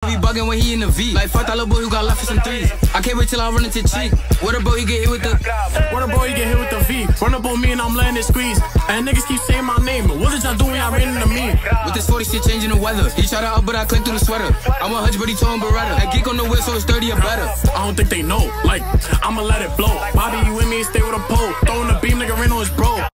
be bugging when he in the V. Like fuck that little boy who got left for some threes. I can't wait till I run into cheek. What a boy he get hit with the. What a boy he get hit with the V. Run up on me and I'm letting it squeeze. And niggas keep saying my name. What did y'all do when y'all ran into me? With this 40 shit changing the weather. He tried to up, but I clicked through the sweater. I want Hunch, but he told him Beretta. That geek on the wheel, so it's 30 or better. I don't think they know. Like, I'ma let it blow. Bobby, you with me? Stay with a pole. Throwing the beam, nigga ran on his bro.